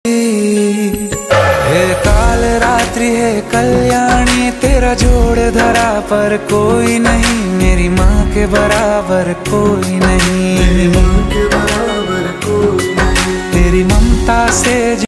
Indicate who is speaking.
Speaker 1: हे काल रात्रि है कल्याणी, तेरा जोड़ धरा पर कोई नहीं, मेरी माँ के बराबर कोई नहीं, तेरी ममता से